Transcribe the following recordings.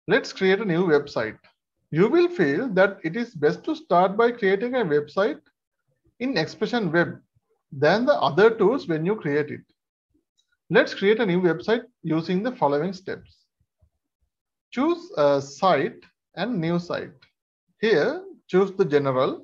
Let's create a new website. You will feel that it is best to start by creating a website in Expression Web than the other tools when you create it. Let's create a new website using the following steps. Choose a site and new site. Here, choose the general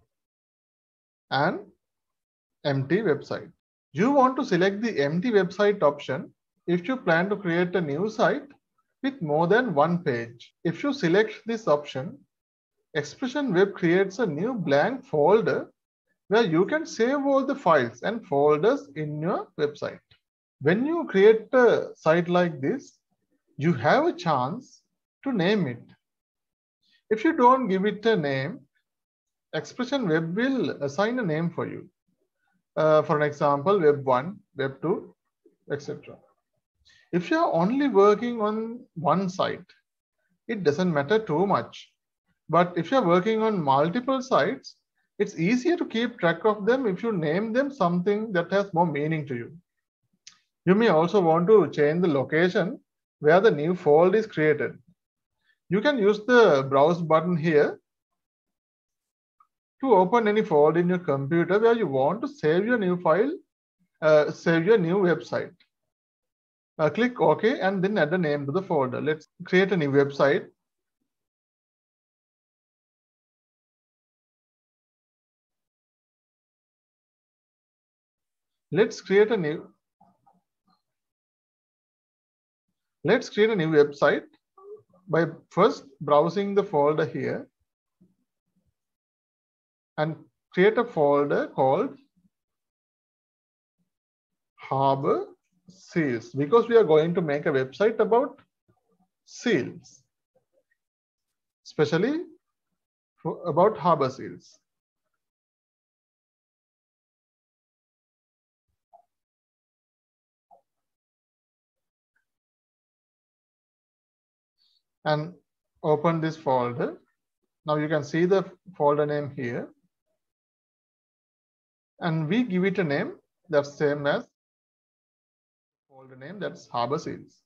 and empty website. You want to select the empty website option if you plan to create a new site with more than one page. If you select this option, Expression Web creates a new blank folder where you can save all the files and folders in your website. When you create a site like this, you have a chance to name it. If you don't give it a name, Expression Web will assign a name for you. For an example, Web 1, Web 2, etc. If you are only working on one site, it doesn't matter too much. But if you're working on multiple sites, it's easier to keep track of them if you name them something that has more meaning to you. You may also want to change the location where the new folder is created. You can use the browse button here to open any folder in your computer where you want to save your new file, save your new website. Click OK and then add a name to the folder. Let's create a new website. Let's create a new website by first browsing the folder here and create a folder called Harbor Seals, because we are going to make a website about seals, especially about harbor seals. And open this folder. Now you can see the folder name here. And we give it a name that's same as folder name, that's Harbor Seals.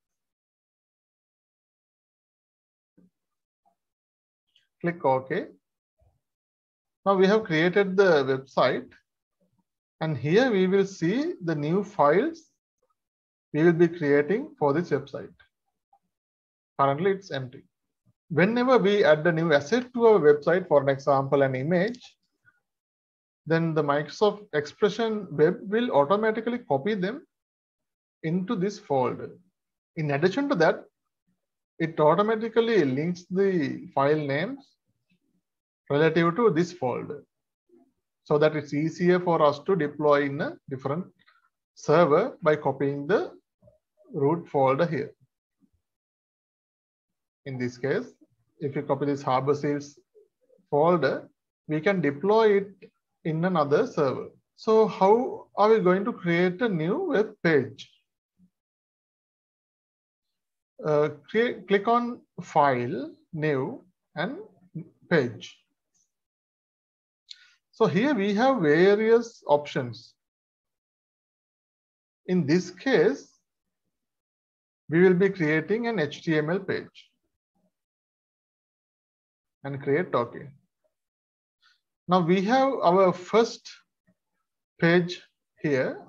Click OK. Now we have created the website, and here we will see the new files we will be creating for this website. Currently it's empty. Whenever we add a new asset to our website, for an example, an image, then the Microsoft Expression Web will automatically copy them into this folder. In addition to that, it automatically links the file names relative to this folder so that it's easier for us to deploy in a different server by copying the root folder here. In this case, if you copy this Harbor Seals folder, we can deploy it in another server. So how are we going to create a new web page? Click on File, New, and Page. So here we have various options. In this case, we will be creating an HTML page and create OK. Now we have our first page here.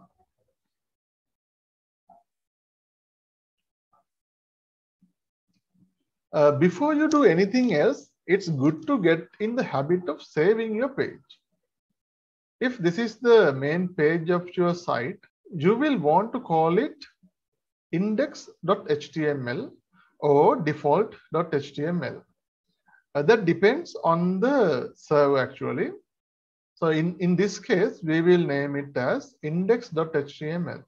Before you do anything else, it's good to get in the habit of saving your page. If this is the main page of your site, you will want to call it index.html or default.html. That depends on the server actually. So in this case, we will name it as index.html.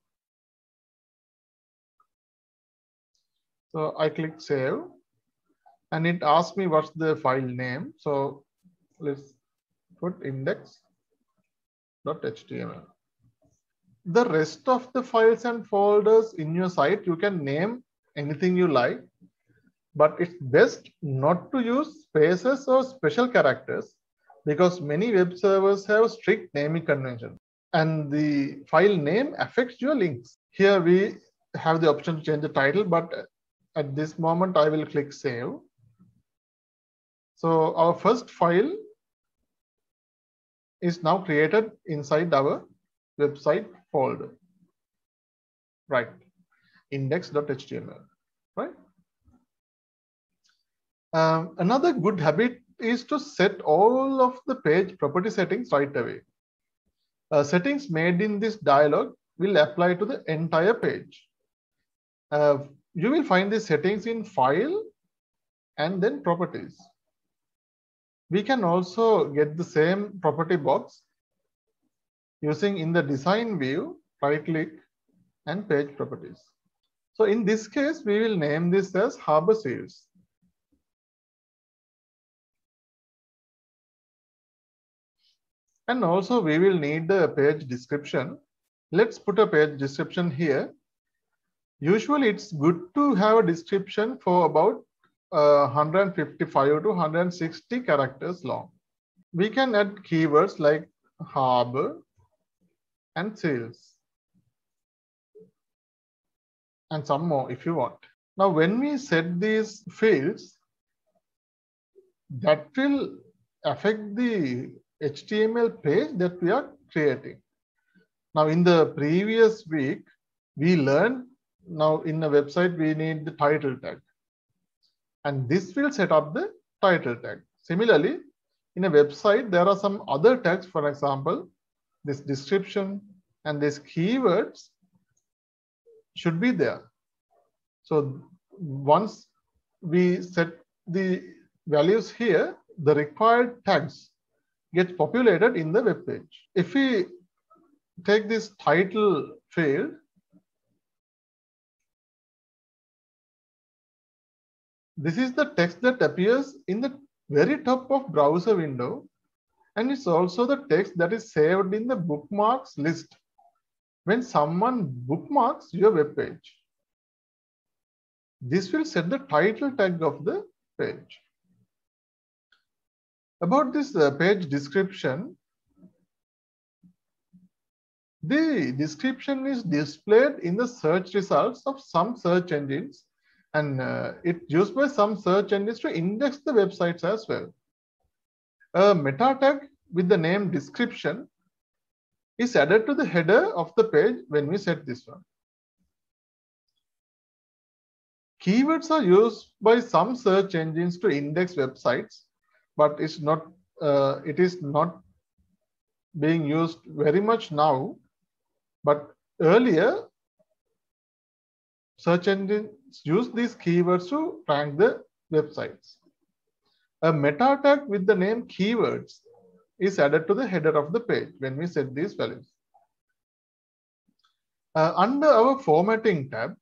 So I click save and it asks me what's the file name. So let's put index.html. The rest of the files and folders in your site, you can name anything you like, but it's best not to use spaces or special characters because many web servers have strict naming conventions and the file name affects your links. Here we have the option to change the title, but at this moment, I will click save. So our first file is now created inside our website folder, right? Index.html, right? Another good habit is to set all of the page property settings right away. Settings made in this dialog will apply to the entire page. You will find the settings in File and then Properties. We can also get the same property box using in the design view, right click and page properties. So in this case, we will name this as Harbor Seals. And also we will need the page description. Let's put a page description here. Usually it's good to have a description for about 155 to 160 characters long. We can add keywords like harbor and sales and some more if you want. Now, when we set these fields, that will affect the HTML page that we are creating. Now, in the previous week, we learned now in a website, we need the title tag. And this will set up the title tag. Similarly, in a website, there are some other tags, for example, this description and these keywords should be there. So once we set the values here, the required tags get populated in the web page. If we take this title field, this is the text that appears in the very top of browser window, and it's also the text that is saved in the bookmarks list when someone bookmarks your web page. This will set the title tag of the page. About this page description, the description is displayed in the search results of some search engines, and it's used by some search engines to index the websites as well. A meta tag with the name description is added to the header of the page when we set this one. Keywords are used by some search engines to index websites, but it is not being used very much now. But earlier, search engines used these keywords to rank the websites. A meta tag with the name keywords is added to the header of the page when we set these values. Under our formatting tab,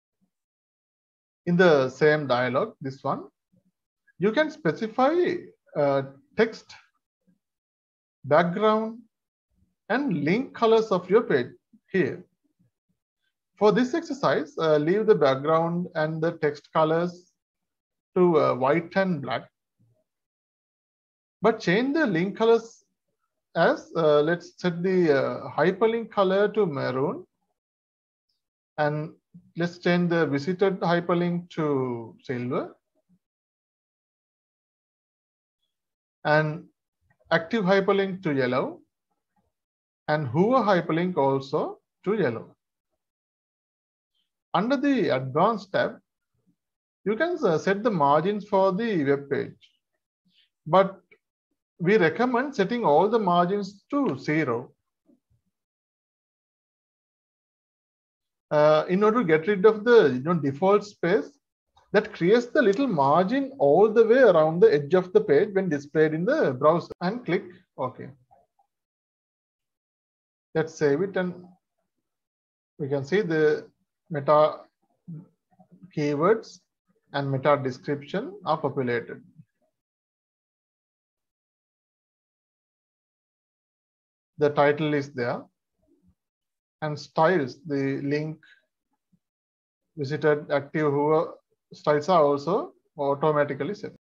in the same dialog, this one, you can specify text, background, and link colors of your page here. For this exercise, leave the background and the text colors to white and black, but change the link colors as let's set the hyperlink color to maroon, and let's change the visited hyperlink to silver, and active hyperlink to yellow, and hover hyperlink also to yellow. Under the advanced tab, you can set the margins for the web page, but we recommend setting all the margins to 0. In order to get rid of the default space that creates the little margin all the way around the edge of the page when displayed in the browser, and click OK. Let's save it, and we can see the meta keywords and meta description are populated. The title is there, and styles, the link, visited, active, hover styles are also automatically set.